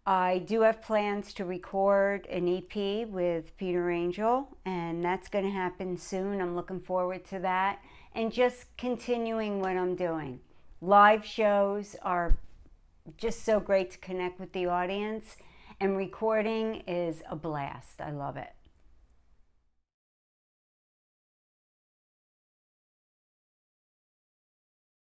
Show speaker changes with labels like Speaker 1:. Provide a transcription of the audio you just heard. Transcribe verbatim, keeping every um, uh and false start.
Speaker 1: I do have plans to record an E P with Peter Angel, and that's going to happen soon. I'm looking forward to that. And just continuing what I'm doing. Live shows are just so great to connect with the audience, and recording is a blast. I love it.